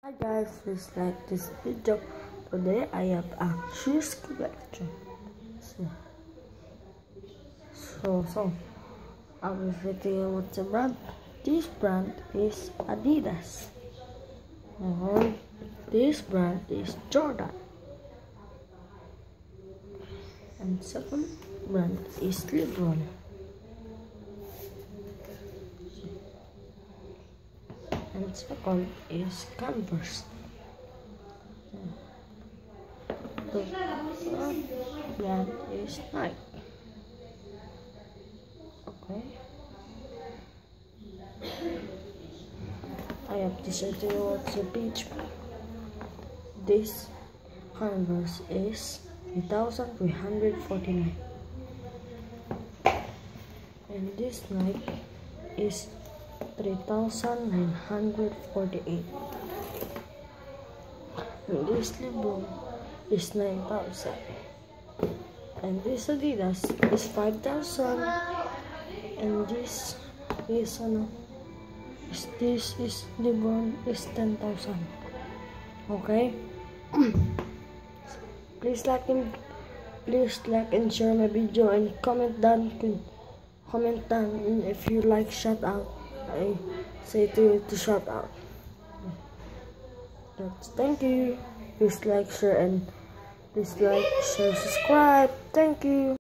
Hi guys, please like this video. Today I have a shoes collection. So I will video what's the brand. This brand is Adidas. And this brand is Jordan. And second brand is LeBron. And second is Converse. The third brand is Nike. Okay. I have decided to watch the beach. This Converse is 3,349. And this Nike is 3,948. And this LeBron is 9,000. And this Adidas is 5,000. And this is LeBron is 10,000. Okay. Please like and share my video and comment down and if you like shout out. I say to you to shout out. Thank you. Please like, share, subscribe. Thank you.